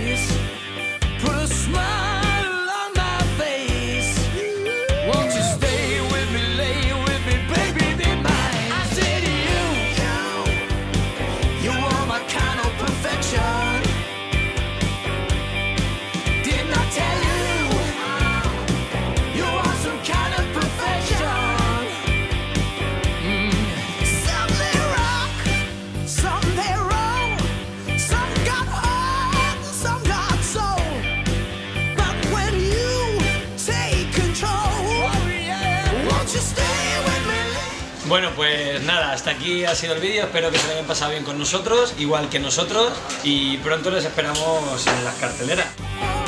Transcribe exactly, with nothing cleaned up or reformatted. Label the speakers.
Speaker 1: Bueno, pues nada, hasta aquí ha sido el vídeo, espero que se lo hayan pasado bien con nosotros, igual que nosotros, y pronto les esperamos en las carteleras.